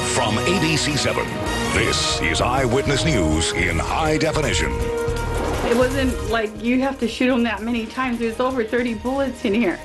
From ABC7, this is Eyewitness News in high definition. It wasn't like you have to shoot him that many times. There's over 30 bullets in here.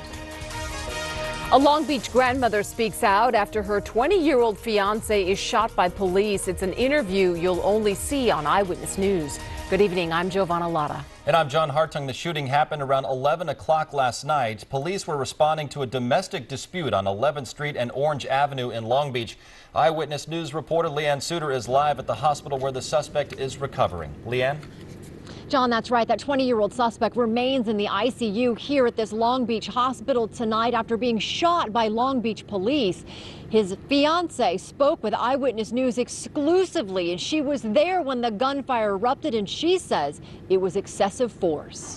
A Long Beach grandmother speaks out after her 20-year-old fiance is shot by police. It's an interview you'll only see on Eyewitness News. Good evening, I'm Giovanna Lara. And I'm John Hartung. The shooting happened around 11 o'clock last night. Police were responding to a domestic dispute on 11th Street and Orange Avenue in Long Beach. Eyewitness News reporter Leanne Suter is live at the hospital where the suspect is recovering. Leanne? John, that's right. That 20-year-old suspect remains in the ICU here at this Long Beach hospital tonight after being shot by Long Beach police. His fiance spoke with Eyewitness News exclusively, and she was there when the gunfire erupted, and she says it was excessive force.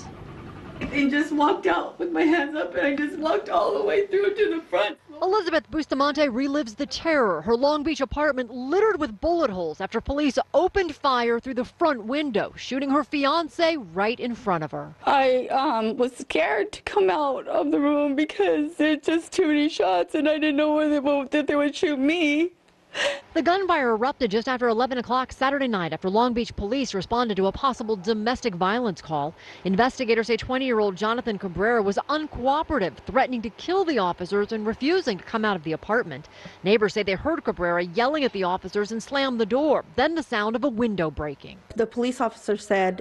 I just walked out with my hands up, and I just walked all the way through to the front. Elizabeth Bustamante relives the terror. Her Long Beach apartment littered with bullet holes after police opened fire through the front window, shooting her fiance right in front of her. I was scared to come out of the room because there's just too many shots, and I didn't know that they would shoot me. The gunfire erupted just after 11 o'clock Saturday night after Long Beach police responded to a possible domestic violence call. Investigators say 20-year-old Jonathan Cabrera was uncooperative, threatening to kill the officers and refusing to come out of the apartment. Neighbors say they heard Cabrera yelling at the officers and slammed the door, then the sound of a window breaking. The police officer said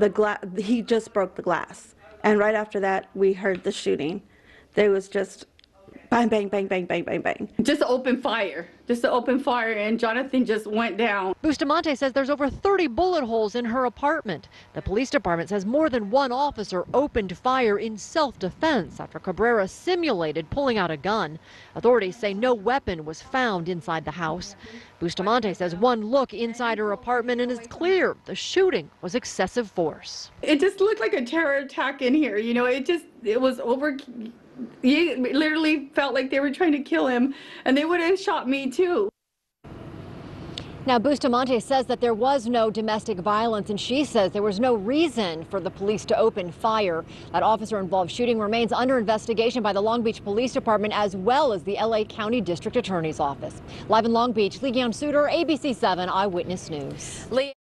he just broke the glass. And right after that, we heard the shooting. There was just bang, bang, bang, bang, bang, bang, bang. Just to open fire, and Jonathan just went down. Bustamante says there's over 30 bullet holes in her apartment. The police department says more than one officer opened fire in self-defense after Cabrera simulated pulling out a gun. Authorities say no weapon was found inside the house. Bustamante says one look inside her apartment and it's clear the shooting was excessive force. It just looked like a terror attack in here. You know, it was over. He literally felt like they were trying to kill him, and they would have shot me too. Now, Bustamante says that there was no domestic violence, and she says there was no reason for the police to open fire. That officer-involved shooting remains under investigation by the Long Beach Police Department as well as the LA County District Attorney's Office. Live in Long Beach, Leanne Suter, ABC7 Eyewitness News.